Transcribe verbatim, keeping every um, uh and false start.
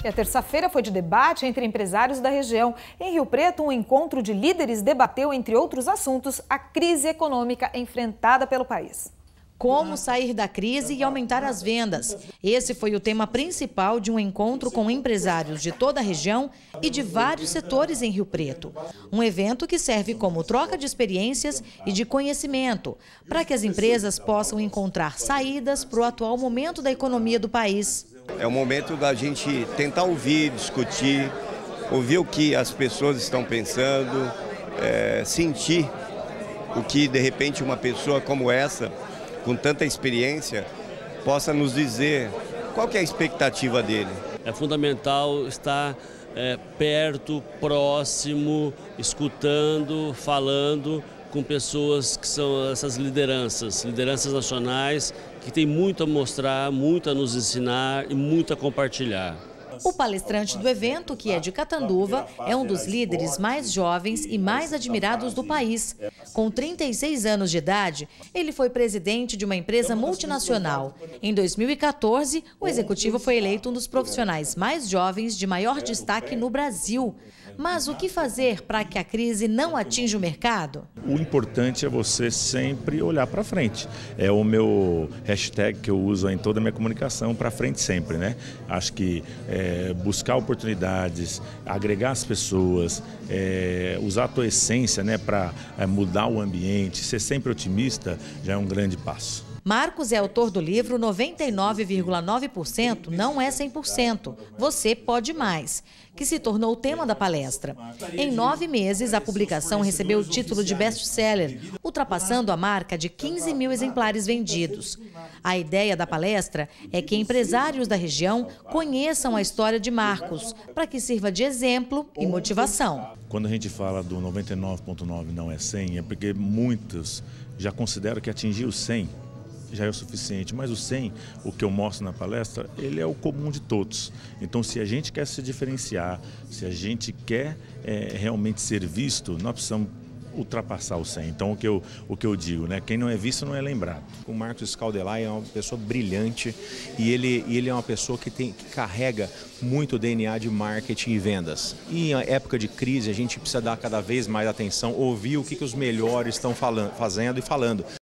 E a terça-feira foi de debate entre empresários da região. Em Rio Preto, um encontro de líderes debateu, entre outros assuntos, a crise econômica enfrentada pelo país. Como sair da crise e aumentar as vendas. Esse foi o tema principal de um encontro com empresários de toda a região e de vários setores em Rio Preto. Um evento que serve como troca de experiências e de conhecimento, para que as empresas possam encontrar saídas para o atual momento da economia do país. É o momento da gente tentar ouvir, discutir, ouvir o que as pessoas estão pensando, é, sentir o que, de repente, uma pessoa como essa, com tanta experiência, possa nos dizer qual que é a expectativa dele. É fundamental estar é, perto, próximo, escutando, falando com pessoas que são essas lideranças, lideranças nacionais, que têm muito a mostrar, muito a nos ensinar e muito a compartilhar. O palestrante do evento, que é de Catanduva, é um dos líderes mais jovens e mais admirados do país. Com trinta e seis anos de idade, ele foi presidente de uma empresa multinacional. Em dois mil e quatorze, o executivo foi eleito um dos profissionais mais jovens de maior destaque no Brasil. Mas o que fazer para que a crise não atinja o mercado? O importante é você sempre olhar para frente. É o meu hashtag que eu uso em toda a minha comunicação, para frente sempre, né? Acho que é, buscar oportunidades, agregar as pessoas, é, usar a tua essência, né, para é, mudar o ambiente, ser sempre otimista, já é um grande passo. Marcos é autor do livro noventa e nove vírgula nove por cento não é cem por cento. Você pode mais, que se tornou o tema da palestra. Em nove meses, a publicação recebeu o título de best-seller, ultrapassando a marca de quinze mil exemplares vendidos. A ideia da palestra é que empresários da região conheçam a história de Marcos, para que sirva de exemplo e motivação. Quando a gente fala do noventa e nove vírgula nove não é cem, é porque muitos já consideram que atingir o cem já é o suficiente, mas o cem, o que eu mostro na palestra, ele é o comum de todos. Então, se a gente quer se diferenciar, se a gente quer é, realmente ser visto, nós precisamos ultrapassar o cem. Então, o que eu, o que eu digo, né? Quem não é visto não é lembrado. O Marcos Scaldelay é uma pessoa brilhante e ele, ele é uma pessoa que, tem, que carrega muito D N A de marketing e vendas. E em época de crise, a gente precisa dar cada vez mais atenção, ouvir o que, que os melhores estão falando, fazendo e falando.